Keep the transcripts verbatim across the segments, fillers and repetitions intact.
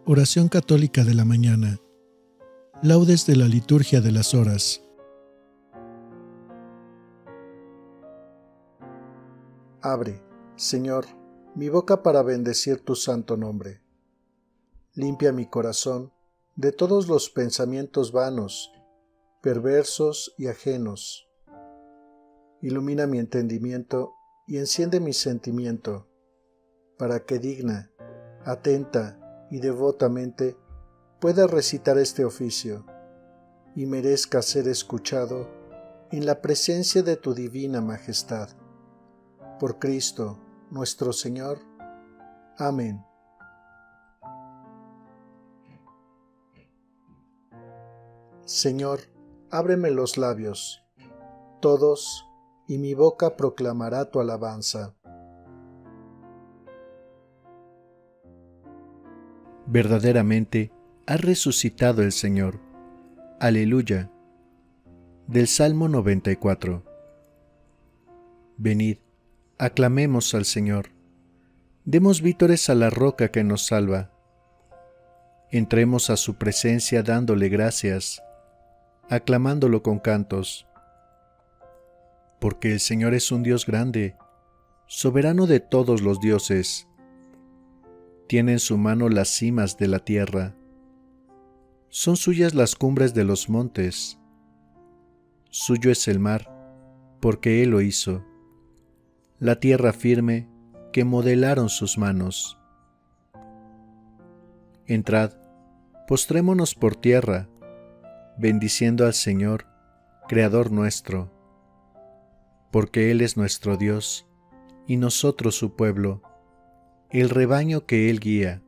Oración católica de la mañana. Laudes de la liturgia de las horas. Abre, Señor, mi boca para bendecir tu santo nombre. Limpia mi corazón de todos los pensamientos vanos, perversos y ajenos. Ilumina mi entendimiento y enciende mi sentimiento, para que digna, atenta y devotamente pueda recitar este oficio y merezca ser escuchado en la presencia de tu divina majestad. Por Cristo, nuestro Señor. Amén. Señor, ábreme los labios, todos, y mi boca proclamará tu alabanza. Verdaderamente ha resucitado el Señor. Aleluya. Del Salmo noventa y cuatro. Venid, aclamemos al Señor. Demos vítores a la roca que nos salva. Entremos a su presencia dándole gracias, aclamándolo con cantos. Porque el Señor es un Dios grande, soberano de todos los dioses. Tiene en su mano las cimas de la tierra. Son suyas las cumbres de los montes. Suyo es el mar, porque Él lo hizo. La tierra firme que modelaron sus manos. Entrad, postrémonos por tierra, bendiciendo al Señor, Creador nuestro. Porque Él es nuestro Dios, y nosotros su pueblo, el rebaño que Él guía.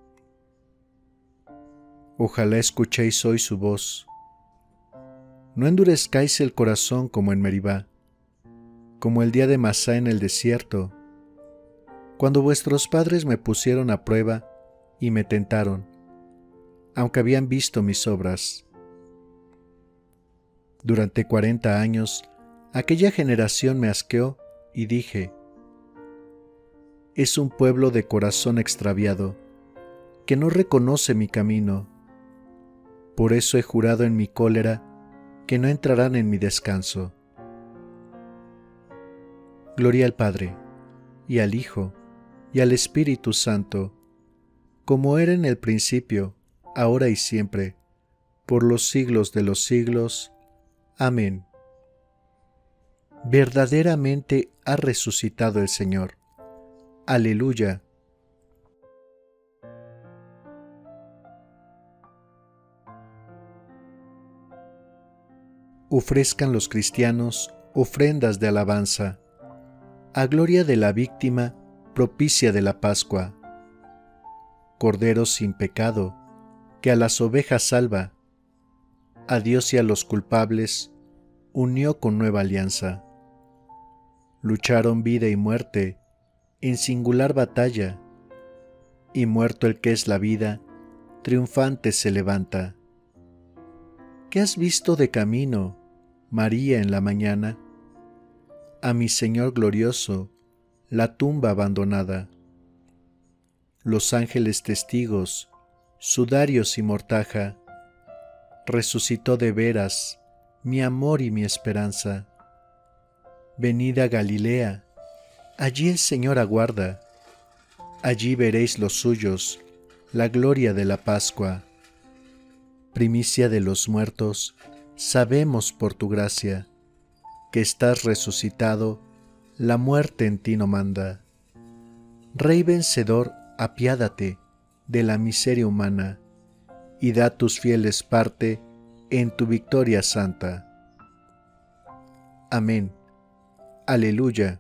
Ojalá escuchéis hoy su voz. No endurezcáis el corazón como en Meribá, como el día de Masá en el desierto, cuando vuestros padres me pusieron a prueba y me tentaron, aunque habían visto mis obras. Durante cuarenta años, aquella generación me asqueó y dije: es un pueblo de corazón extraviado, que no reconoce mi camino. Por eso he jurado en mi cólera que no entrarán en mi descanso. Gloria al Padre, y al Hijo, y al Espíritu Santo, como era en el principio, ahora y siempre, por los siglos de los siglos. Amén. Verdaderamente ha resucitado el Señor. Aleluya. Ofrezcan los cristianos ofrendas de alabanza, a gloria de la víctima propicia de la Pascua. Cordero sin pecado, que a las ovejas salva, a Dios y a los culpables unió con nueva alianza. Lucharon vida y muerte en singular batalla, y muerto el que es la vida, triunfante se levanta. ¿Qué has visto de camino, María, en la mañana? A mi Señor glorioso, la tumba abandonada. Los ángeles testigos, sudarios y mortaja, resucitó de veras mi amor y mi esperanza. Venid a Galilea, allí el Señor aguarda, allí veréis los suyos, la gloria de la Pascua. Primicia de los muertos, sabemos por tu gracia, que estás resucitado, la muerte en ti no manda. Rey vencedor, apiádate de la miseria humana, y da a tus fieles parte en tu victoria santa. Amén. Aleluya.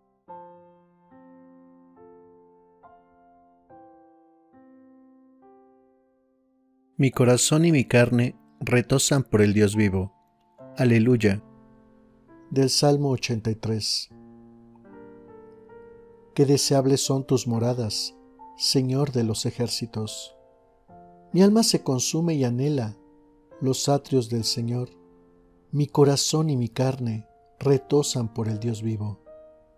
Mi corazón y mi carne retozan por el Dios vivo. Aleluya. Del Salmo ochenta y tres. Qué deseables son tus moradas, Señor de los ejércitos. Mi alma se consume y anhela los atrios del Señor. Mi corazón y mi carne retozan por el Dios vivo.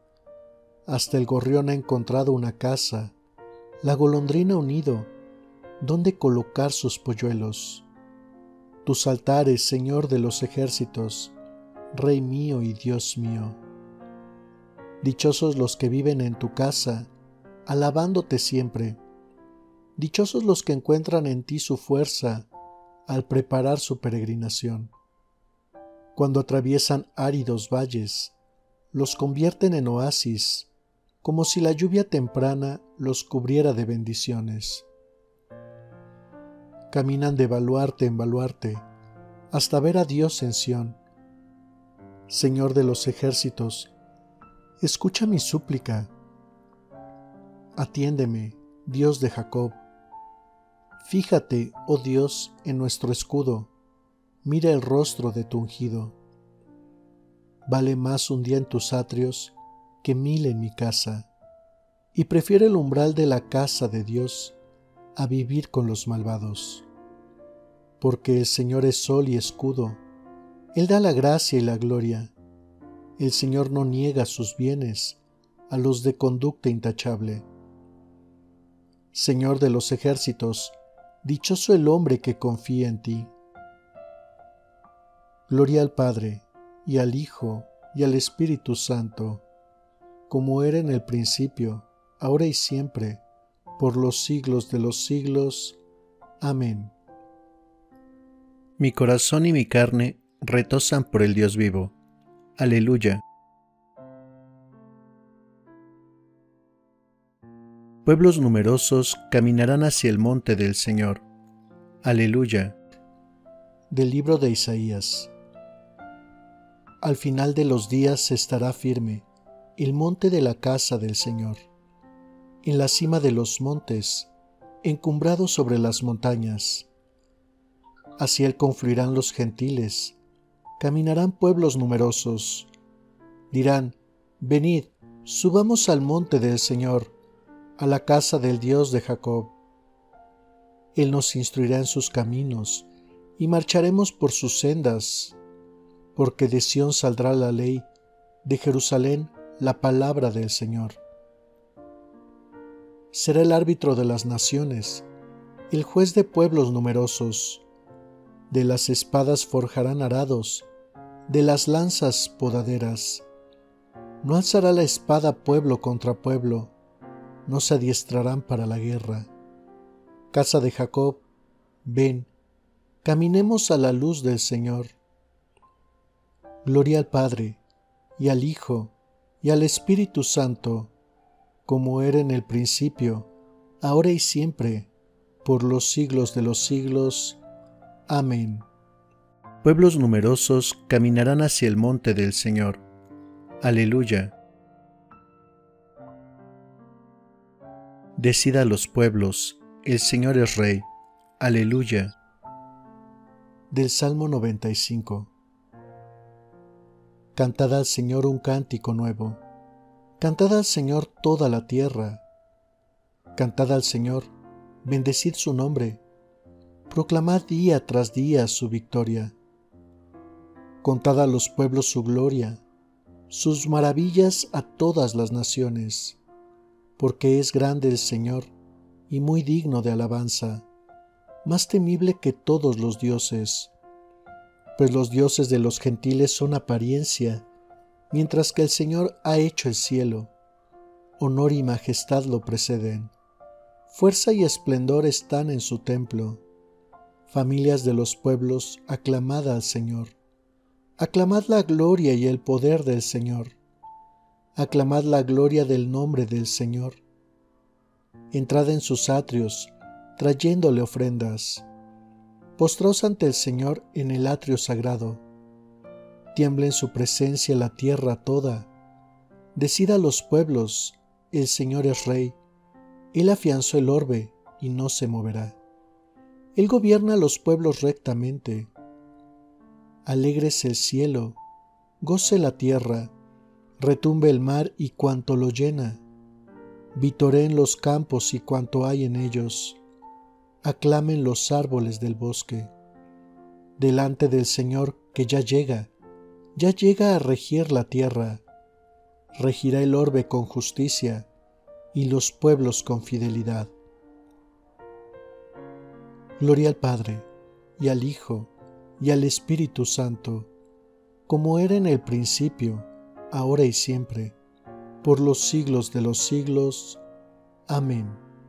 Hasta el gorrión ha encontrado una casa, la golondrina un nido, dónde colocar sus polluelos. Tus altares, Señor de los ejércitos, Rey mío y Dios mío. Dichosos los que viven en tu casa, alabándote siempre. Dichosos los que encuentran en ti su fuerza al preparar su peregrinación. Cuando atraviesan áridos valles, los convierten en oasis, como si la lluvia temprana los cubriera de bendiciones. Caminan de baluarte en baluarte, hasta ver a Dios en Sión. Señor de los ejércitos, escucha mi súplica. Atiéndeme, Dios de Jacob. Fíjate, oh Dios, en nuestro escudo, mira el rostro de tu ungido. Vale más un día en tus atrios que mil en mi casa, y prefiero el umbral de la casa de Dios a vivir con los malvados. Porque el Señor es sol y escudo, Él da la gracia y la gloria. El Señor no niega sus bienes a los de conducta intachable. Señor de los ejércitos, dichoso el hombre que confía en ti. Gloria al Padre, y al Hijo, y al Espíritu Santo, como era en el principio, ahora y siempre, por los siglos de los siglos. Amén. Mi corazón y mi carne retozan por el Dios vivo. Aleluya. Pueblos numerosos caminarán hacia el monte del Señor. Aleluya. Del libro de Isaías. Al final de los días estará firme el monte de la casa del Señor, en la cima de los montes, encumbrado sobre las montañas. Hacia él confluirán los gentiles, caminarán pueblos numerosos. Dirán, venid, subamos al monte del Señor, a la casa del Dios de Jacob. Él nos instruirá en sus caminos, y marcharemos por sus sendas, porque de Sión saldrá la ley, de Jerusalén la palabra del Señor. Será el árbitro de las naciones, el juez de pueblos numerosos. De las espadas forjarán arados, de las lanzas podaderas. No alzará la espada pueblo contra pueblo, no se adiestrarán para la guerra. Casa de Jacob, ven, caminemos a la luz del Señor. Gloria al Padre, y al Hijo, y al Espíritu Santo, como era en el principio, ahora y siempre, por los siglos de los siglos. Amén. Pueblos numerosos caminarán hacia el monte del Señor. Aleluya. Decid a los pueblos, el Señor es Rey. Aleluya. Del Salmo noventa y cinco. Cantad al Señor un cántico nuevo. Cantad al Señor toda la tierra. Cantad al Señor, bendecid su nombre. Proclamad día tras día su victoria. Contad a los pueblos su gloria, sus maravillas a todas las naciones, porque es grande el Señor y muy digno de alabanza, más temible que todos los dioses, pues los dioses de los gentiles son apariencia, mientras que el Señor ha hecho el cielo. Honor y majestad lo preceden, fuerza y esplendor están en su templo. Familias de los pueblos, aclamad al Señor. Aclamad la gloria y el poder del Señor. Aclamad la gloria del nombre del Señor. Entrad en sus atrios, trayéndole ofrendas. Postraos ante el Señor en el atrio sagrado. Tiembla en su presencia la tierra toda. Decid a los pueblos, el Señor es Rey. Él afianzó el orbe y no se moverá. Él gobierna a los pueblos rectamente. Alégrese el cielo, goce la tierra, retumbe el mar y cuanto lo llena. Vitoreen los campos y cuanto hay en ellos. Aclamen los árboles del bosque. Delante del Señor que ya llega, ya llega a regir la tierra. Regirá el orbe con justicia y los pueblos con fidelidad. Gloria al Padre, y al Hijo, y al Espíritu Santo, como era en el principio, ahora y siempre, por los siglos de los siglos. Amén.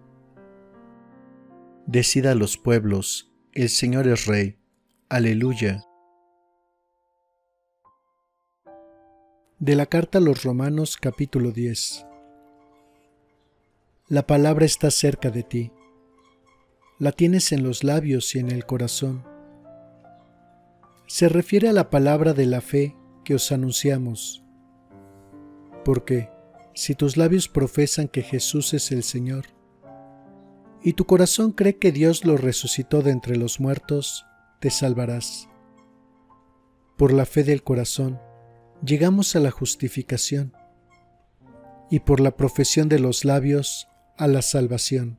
Decid a los pueblos, el Señor es Rey. Aleluya. De la carta a los Romanos, capítulo diez. La palabra está cerca de ti. La tienes en los labios y en el corazón. Se refiere a la palabra de la fe que os anunciamos. Porque, si tus labios profesan que Jesús es el Señor, y tu corazón cree que Dios lo resucitó de entre los muertos, te salvarás. Por la fe del corazón, llegamos a la justificación, y por la profesión de los labios, a la salvación.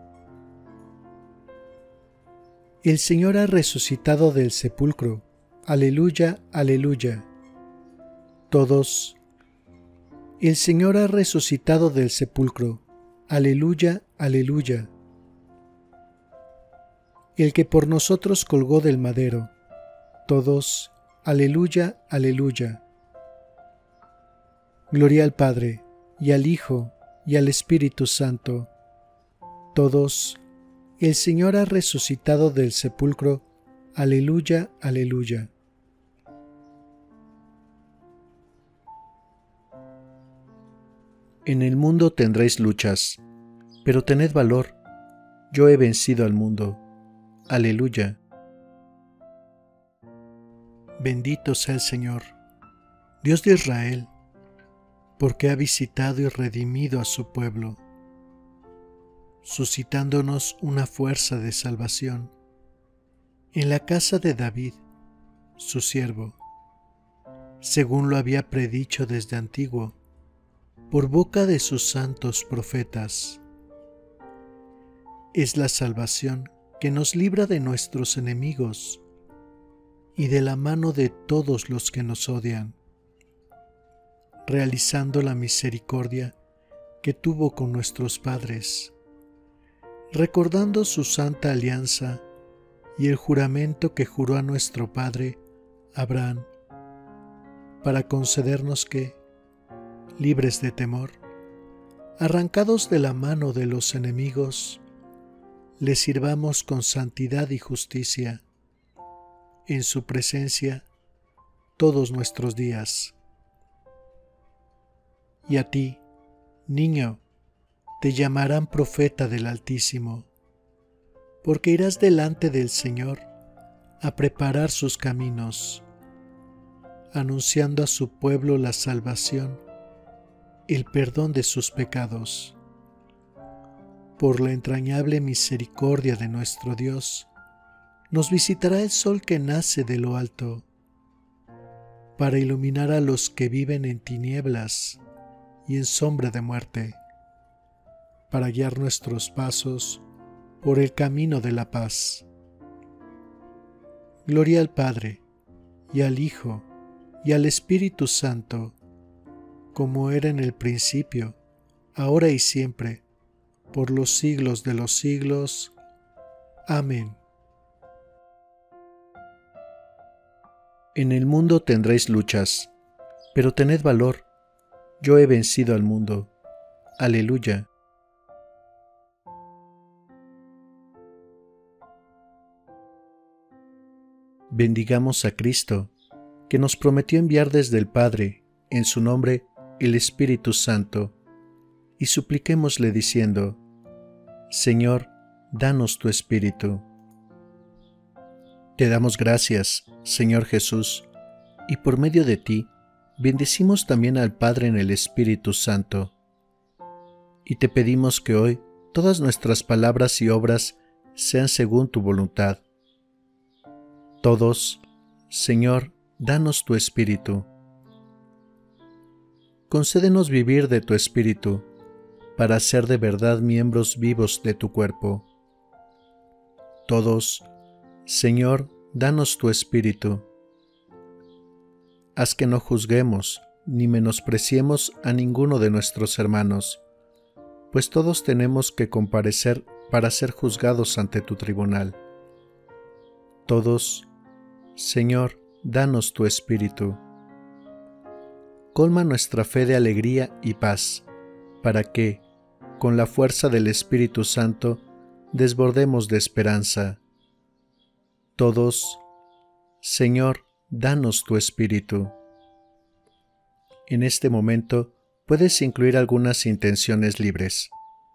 El Señor ha resucitado del sepulcro. Aleluya, aleluya. Todos. El Señor ha resucitado del sepulcro. Aleluya, aleluya. El que por nosotros colgó del madero. Todos. Aleluya, aleluya. Gloria al Padre, y al Hijo, y al Espíritu Santo. Todos. El Señor ha resucitado del sepulcro. Aleluya, aleluya. En el mundo tendréis luchas, pero tened valor. Yo he vencido al mundo. Aleluya. Bendito sea el Señor, Dios de Israel, porque ha visitado y redimido a su pueblo, suscitándonos una fuerza de salvación en la casa de David, su siervo, según lo había predicho desde antiguo, por boca de sus santos profetas. Es la salvación que nos libra de nuestros enemigos y de la mano de todos los que nos odian, realizando la misericordia que tuvo con nuestros padres, recordando su santa alianza y el juramento que juró a nuestro padre Abraham, para concedernos que, libres de temor, arrancados de la mano de los enemigos, le sirvamos con santidad y justicia en su presencia todos nuestros días. Y a ti, niño, te llamarán profeta del Altísimo, porque irás delante del Señor a preparar sus caminos, anunciando a su pueblo la salvación, el perdón de sus pecados. Por la entrañable misericordia de nuestro Dios, nos visitará el sol que nace de lo alto, para iluminar a los que viven en tinieblas y en sombra de muerte, para guiar nuestros pasos por el camino de la paz. Gloria al Padre, y al Hijo, y al Espíritu Santo, como era en el principio, ahora y siempre, por los siglos de los siglos. Amén. En el mundo tendréis luchas, pero tened valor. Yo he vencido al mundo. Aleluya. Bendigamos a Cristo, que nos prometió enviar desde el Padre, en su nombre, el Espíritu Santo, y supliquémosle diciendo: Señor, danos tu Espíritu. Te damos gracias, Señor Jesús, y por medio de ti, bendecimos también al Padre en el Espíritu Santo. Y te pedimos que hoy todas nuestras palabras y obras sean según tu voluntad. Todos, Señor, danos tu Espíritu. Concédenos vivir de tu Espíritu, para ser de verdad miembros vivos de tu cuerpo. Todos, Señor, danos tu Espíritu. Haz que no juzguemos ni menospreciemos a ninguno de nuestros hermanos, pues todos tenemos que comparecer para ser juzgados ante tu tribunal. Todos, Señor, danos tu Espíritu. Colma nuestra fe de alegría y paz, para que, con la fuerza del Espíritu Santo, desbordemos de esperanza. Todos, Señor, danos tu Espíritu. En este momento puedes incluir algunas intenciones libres.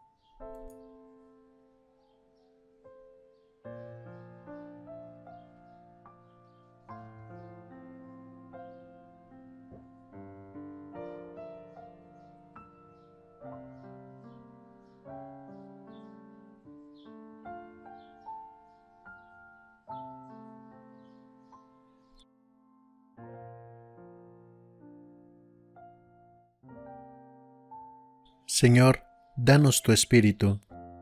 Señor, danos tu Espíritu.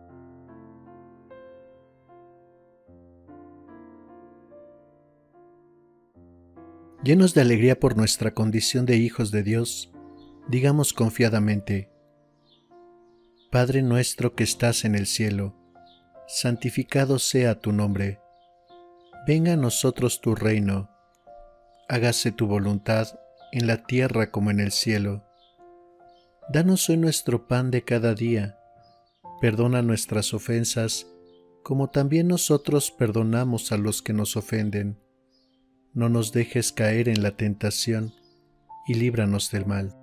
Llenos de alegría por nuestra condición de hijos de Dios, digamos confiadamente: Padre nuestro que estás en el cielo, santificado sea tu nombre. Venga a nosotros tu reino. Hágase tu voluntad en la tierra como en el cielo. Danos hoy nuestro pan de cada día. Perdona nuestras ofensas, como también nosotros perdonamos a los que nos ofenden. No nos dejes caer en la tentación, y líbranos del mal.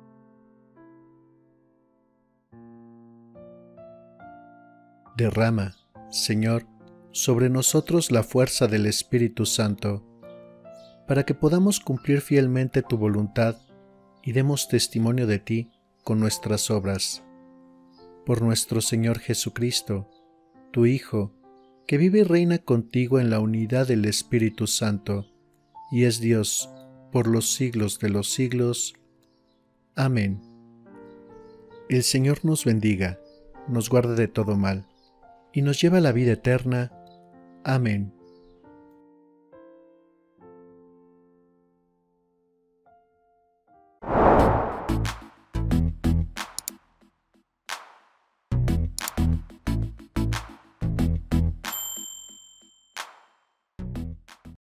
Derrama, Señor, sobre nosotros la fuerza del Espíritu Santo, para que podamos cumplir fielmente tu voluntad y demos testimonio de ti con nuestras obras. Por nuestro Señor Jesucristo, tu Hijo, que vive y reina contigo en la unidad del Espíritu Santo, y es Dios por los siglos de los siglos. Amén. El Señor nos bendiga, nos guarde de todo mal, y nos lleva a la vida eterna. Amén.